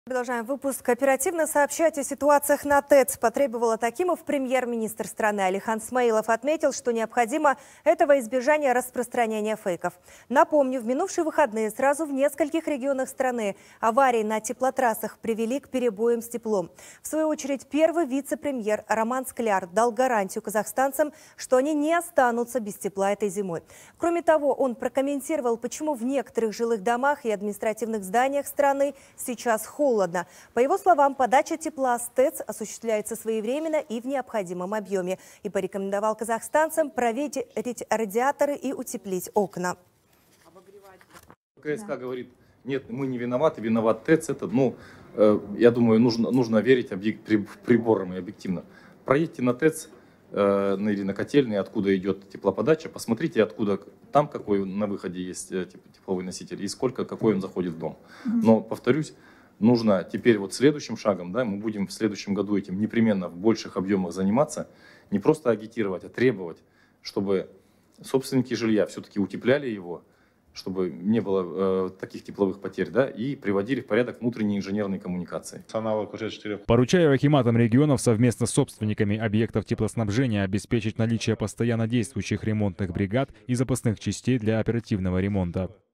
Продолжаем выпуск. Оперативно сообщать о ситуациях на ТЭЦ потребовал Атакимов. Премьер-министр страны Алихан Смаилов отметил, что необходимо этого избежания распространения фейков. Напомню, в минувшие выходные сразу в нескольких регионах страны аварии на теплотрассах привели к перебоям с теплом. В свою очередь, первый вице-премьер Роман Скляр дал гарантию казахстанцам, что они не останутся без тепла этой зимой. Кроме того, он прокомментировал, почему в некоторых жилых домах и административных зданиях страны сейчас холодно. По его словам, подача тепла с ТЭЦ осуществляется своевременно и в необходимом объеме. И порекомендовал казахстанцам проверить радиаторы и утеплить окна. КСК говорит, нет, мы не виноваты, виноват ТЭЦ. Это, я думаю, нужно верить приборам и объективно. Проедьте на ТЭЦ или на котельные, откуда идет теплоподача, посмотрите, откуда там какой на выходе есть тепловой носитель и какой он заходит в дом. Но, повторюсь, нужно теперь следующим шагом, мы будем в следующем году этим непременно в больших объемах заниматься, не просто агитировать, а требовать, чтобы собственники жилья все-таки утепляли его, чтобы не было таких тепловых потерь, и приводили в порядок внутренние инженерные коммуникации. Поручаю акиматам регионов совместно с собственниками объектов теплоснабжения обеспечить наличие постоянно действующих ремонтных бригад и запасных частей для оперативного ремонта.